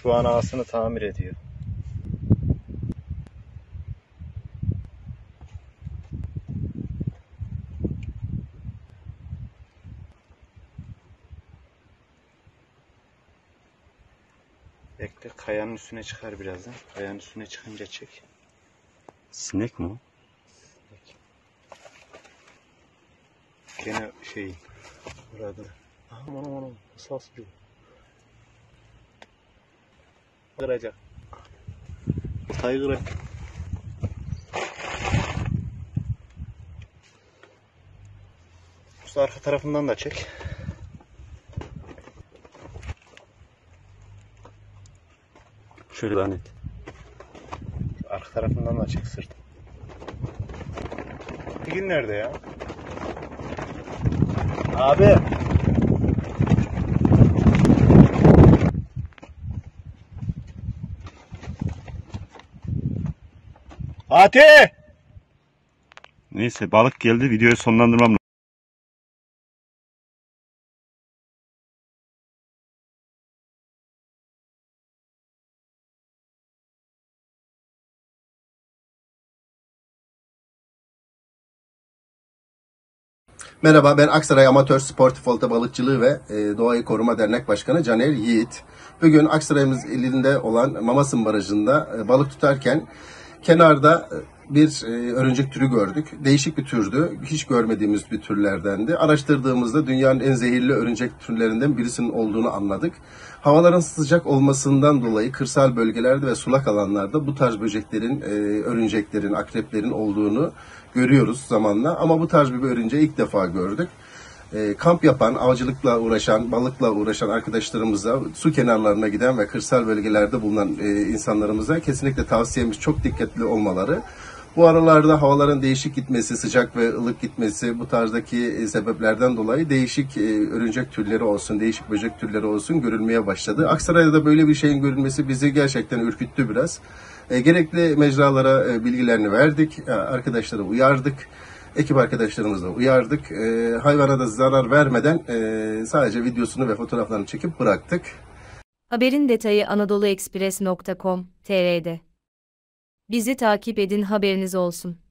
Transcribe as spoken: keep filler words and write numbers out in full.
Şu an ağasını tamir ediyor. Bekle, kayanın üstüne çıkar birazdan. Kayanın üstüne çıkınca çek. Sinek mi o? Gene şey burada. Aman aman aman. Sascı. Kıracak. Ortayı kıracak. Şu arka tarafından da çek. Şöyle lanet. Arka tarafından da çek sırt. Gün nerede ya? Abi. Fatih! Neyse, balık geldi, videoyu sonlandırmam lazım. Merhaba, ben Aksaray Amatör Sportif Olta Balıkçılığı ve Doğayı Koruma Dernek Başkanı Caner Yiğit. Bugün Aksaray'ımız ilinde olan Mamasın Barajı'nda balık tutarken kenarda bir örümcek türü gördük. Değişik bir türdü. Hiç görmediğimiz bir türlerdendi. Araştırdığımızda dünyanın en zehirli örümcek türlerinden birisinin olduğunu anladık. Havaların sıcak olmasından dolayı kırsal bölgelerde ve sulak alanlarda bu tarz böceklerin, örümceklerin, akreplerin olduğunu görüyoruz zamanla. Ama bu tarz bir örümceği ilk defa gördük. Kamp yapan, avcılıkla uğraşan, balıkla uğraşan arkadaşlarımıza, su kenarlarına giden ve kırsal bölgelerde bulunan insanlarımıza kesinlikle tavsiyemiz çok dikkatli olmaları. Bu aralarda havaların değişik gitmesi, sıcak ve ılık gitmesi, bu tarzdaki sebeplerden dolayı değişik örümcek türleri olsun, değişik böcek türleri olsun görülmeye başladı. Aksaray'da da böyle bir şeyin görülmesi bizi gerçekten ürküttü biraz. Gerekli mecralara bilgilerini verdik, arkadaşları uyardık. Ekip arkadaşlarımızla uyardık. E, hayvana da zarar vermeden e, sadece videosunu ve fotoğraflarını çekip bıraktık. Haberin detayı anadoluexpress nokta com nokta tr'de. Bizi takip edin, haberiniz olsun.